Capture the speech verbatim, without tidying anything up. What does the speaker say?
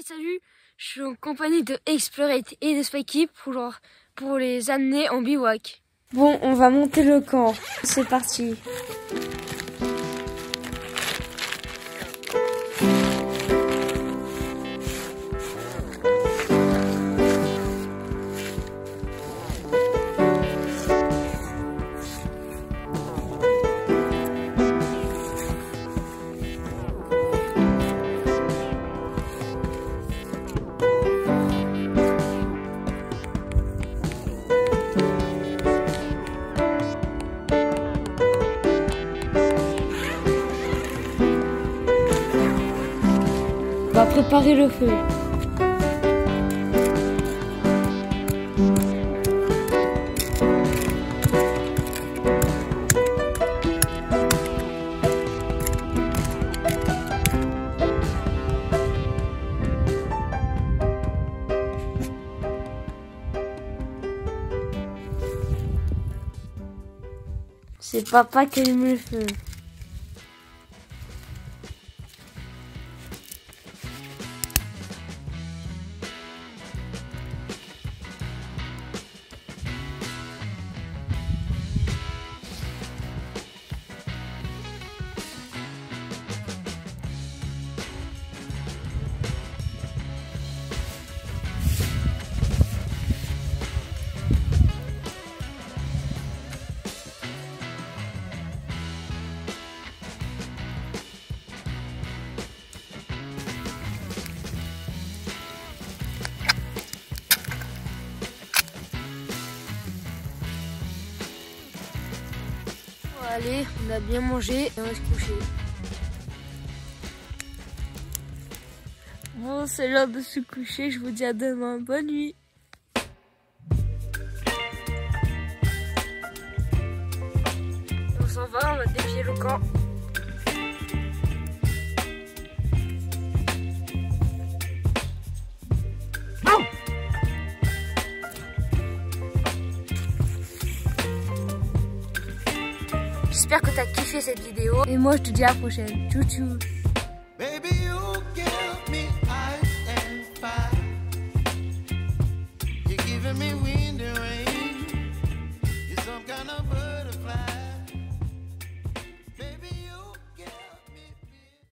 salut, je suis en compagnie de Explorate et de Spikey pour, leur, pour les amener en bivouac. Bon, on va monter le camp, c'est parti. On va préparer le feu. C'est papa qui allume le feu. Allez, on a bien mangé et on va se coucher. Bon, c'est l'heure de se coucher, je vous dis à demain, bonne nuit. On s'en va, on va défier le camp. J'espère que tu as kiffé cette vidéo et moi je te dis à la prochaine. Tchou tchou.